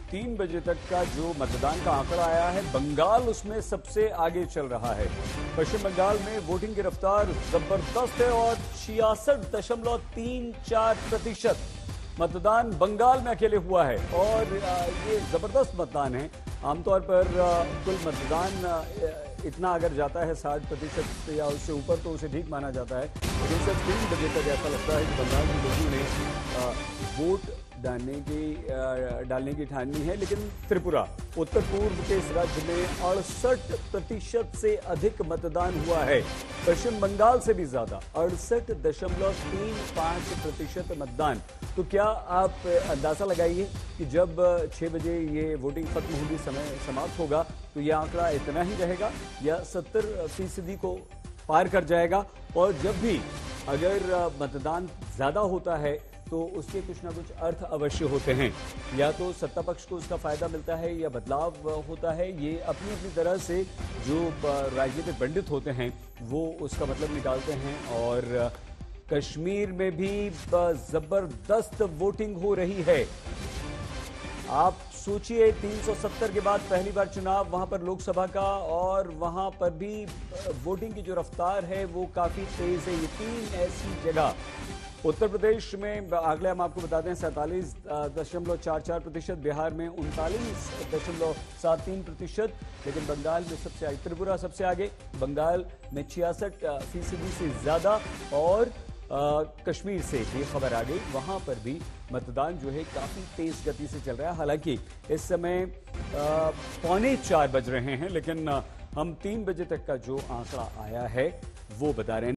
3 बजे तक का जो मतदान का आंकड़ा आया है, बंगाल उसमें सबसे आगे चल रहा है। पश्चिम बंगाल में वोटिंग की रफ्तार जबरदस्त है और 66.34% मतदान बंगाल में अकेले हुआ है और ये जबरदस्त मतदान है। आमतौर पर कुल मतदान इतना अगर जाता है 60% या उससे ऊपर तो उसे ठीक माना जाता है, लेकिन सिर्फ 3 बजे तक ऐसा लगता है कि बंगाल के लोगों ने वोट डालने की ठानी है। लेकिन त्रिपुरा, उत्तर पूर्व के इस राज्य में 68% से अधिक मतदान हुआ है। पश्चिम बंगाल से भी ज्यादा 68.35% मतदान। तो क्या आप अंदाजा लगाइए कि जब 6 बजे ये वोटिंग खत्म होगी, समय समाप्त होगा, तो यह आंकड़ा इतना ही रहेगा या 70% को पार कर जाएगा। और जब भी अगर मतदान ज्यादा होता है तो उसके कुछ ना कुछ अर्थ अवश्य होते हैं, या तो सत्ता पक्ष को उसका फायदा मिलता है या बदलाव होता है। ये अपनी अपनी तरह से जो राजनीतिक पंडित होते हैं वो उसका मतलब निकालते हैं। और कश्मीर में भी जबरदस्त वोटिंग हो रही है। आप सोचिए, 370 के बाद पहली बार चुनाव वहां पर लोकसभा का, और वहां पर भी वोटिंग की जो रफ्तार है वो काफी तेज है। ये 3 ऐसी जगह उत्तर प्रदेश में आंकड़े हम आपको बताते हैं 47.44%, बिहार में 39.73%, लेकिन बंगाल में सबसे आगे, त्रिपुरा सबसे आगे, बंगाल में 66% से ज्यादा, और कश्मीर से भी खबर आ गई, वहां पर भी मतदान जो है काफी तेज गति से चल रहा है। हालांकि इस समय 3:45 बज रहे हैं, लेकिन हम 3 बजे तक का जो आंकड़ा आया है वो बता रहे हैं।